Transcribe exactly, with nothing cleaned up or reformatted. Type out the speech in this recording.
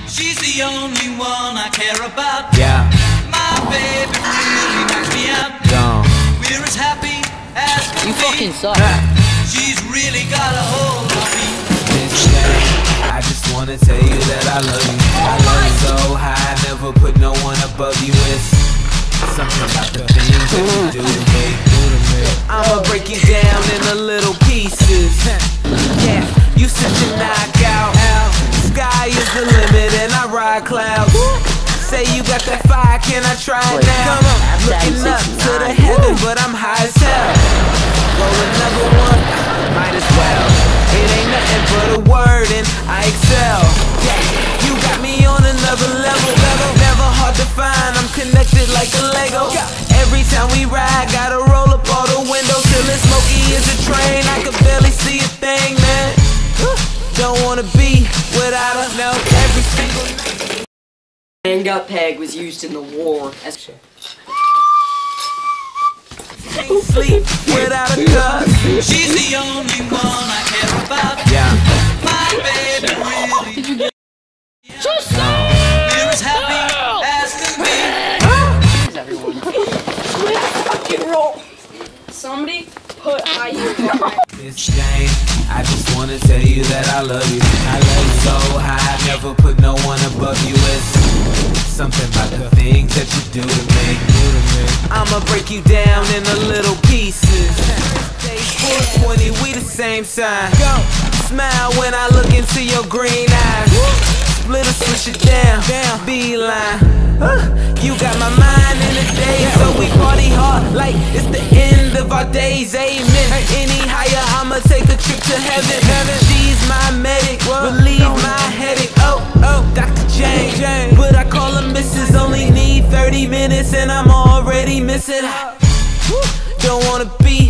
She's the only one I care about. Yeah. My baby really knocks me out. Gone. We're as happy as You fucking suck. She's really got a hold on me. This day, I just wanna tell you that I love you. I love you so high, never put no one above you. It's something about the things that you do to me. I'ma break you down into little pieces. Yeah, you such a knockout. Sky is the limit and I ride clouds. Say you got that fire, can I try it now? Looking up to the heaven, but I'm high as hell. Roll another one, might as well. It ain't nothing but a word and I excel. Yeah, you got me on another level. Never hard to find, I'm connected like a Lego. Every time we ride, gotta roll up all the windows till it's smoky as a train. I can barely see a thing, man. Don't wanna be without her, no, every single night. Hang-up peg was used in the war as Can't sleep without a cuz. She's the only one I care about. Yeah. My baby really. Just We're as happy as can be. everyone. Fucking roll. Somebody put I U. This game, I just wanna tell you that I love you. I love you so high, never put no one above you. It's something about the things that you do to me. I'ma break you down into little pieces. four twenty, we the same sign. Smile when I look into your green eyes. Split or switch it down, beeline. Huh? You got my mind in the day, so we party hard like it's the end of our days. Amen. Any higher, I'ma take a trip to heaven. She's my medic, relieve my headache. Oh, oh, Doctor Jane, but I call her Missus Only need thirty minutes and I'm already missing. Don't wanna be